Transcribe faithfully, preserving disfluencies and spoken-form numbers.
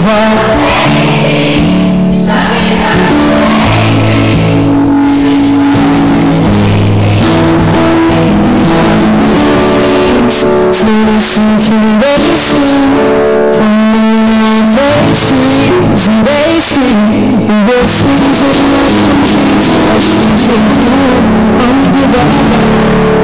Slowly sinking very slow, from the night they sleep, they sleep, they sleep, under the